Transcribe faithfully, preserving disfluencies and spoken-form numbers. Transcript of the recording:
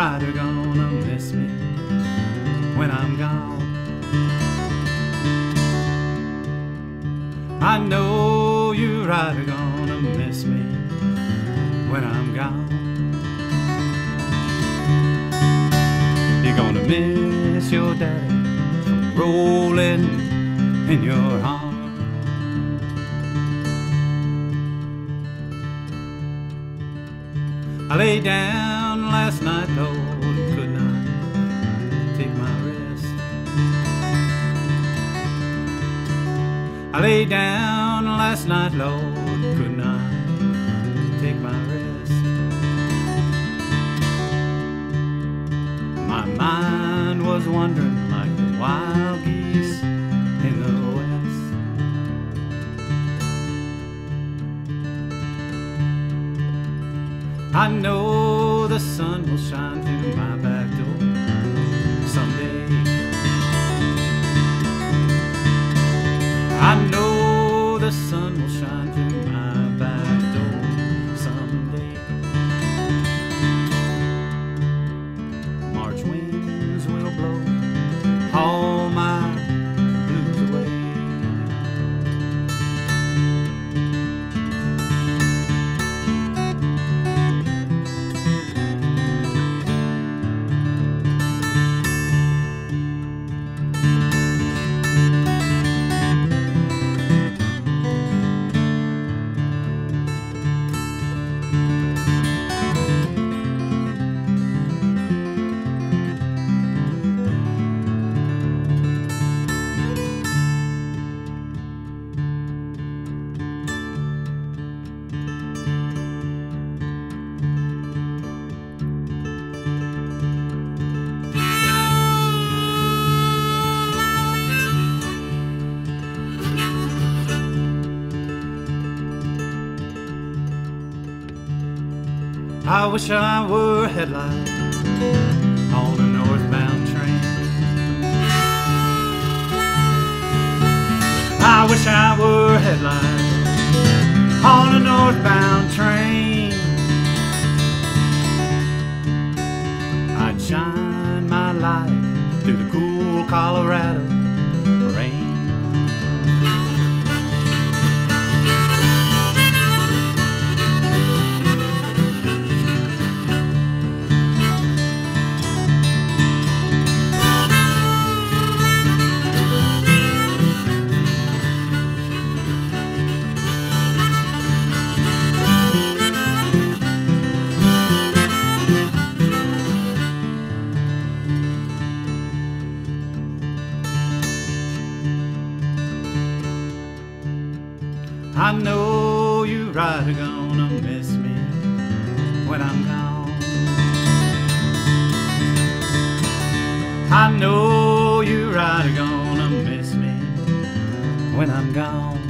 right are gonna miss me when I'm gone. I know you right are gonna miss me when I'm gone. You're gonna miss your daddy rolling in your arms. I lay down last night, Lord, and could not take my rest. I lay down last night, Lord, could not take my rest. My mind was wandering like the wild geese in the west. I know the sun will shine through my back door someday. I know the sun will shine through my back door someday. March winds will blow all my blues away. I wish I were a headlight on a northbound train. I wish I were a headlight on a northbound train. I'd shine my light through the cool Colorado rain. I know you right are gonna miss me when I'm gone. I know you right are gonna miss me when I'm gone.